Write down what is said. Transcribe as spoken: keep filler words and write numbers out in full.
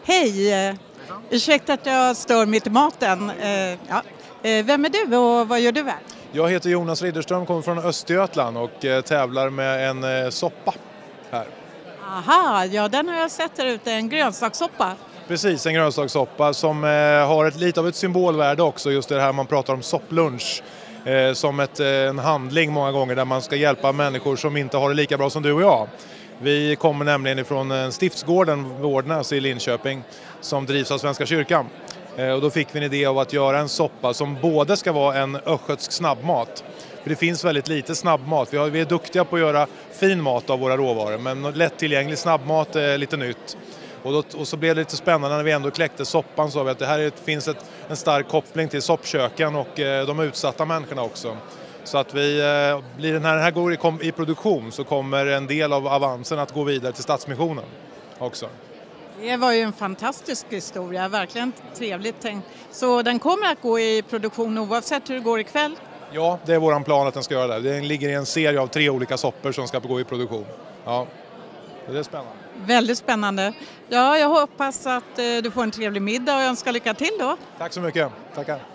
Hej! Eh, ursäkta att jag stör mitt i maten. Eh, ja. eh, vem är du och vad gör du här? Jag heter Jonas Ridderström, kommer från Östergötland och eh, tävlar med en eh, soppa här. Aha, ja den har jag sett där ute, en grönsakssoppa. Precis, en grönsakssoppa som eh, har ett, lite av ett symbolvärde också, just det här man pratar om sopplunch. Eh, som ett, eh, en handling många gånger där man ska hjälpa människor som inte har det lika bra som du och jag. Vi kommer nämligen ifrån Stiftsgården Vårdnäs i Linköping som drivs av Svenska kyrkan. Eh, och då fick vi en idé av att göra en soppa som både ska vara en östgötsk snabbmat. För det finns väldigt lite snabbmat. Vi, har, vi är duktiga på att göra fin mat av våra råvaror, men lättillgänglig snabbmat är lite nytt. Och, då, och så blev det lite spännande när vi ändå kläckte soppan, så vi att det här är, finns ett, en stark koppling till soppköken och eh, de utsatta människorna också. Så att vi, eh, blir den här, den här går i, kom, i produktion så kommer en del av avansen att gå vidare till Stadsmissionen också. Det var ju en fantastisk historia, verkligen trevligt tänkt. Så den kommer att gå i produktion oavsett hur det går ikväll? Ja, det är våran plan att den ska göra det. Den ligger i en serie av tre olika soppor som ska gå i produktion. Ja, det är spännande. Väldigt spännande. Ja, jag hoppas att eh, du får en trevlig middag och önskar lycka till då. Tack så mycket. Tackar.